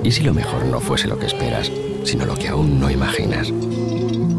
¿Y si lo mejor no fuese lo que esperas, sino lo que aún no imaginas?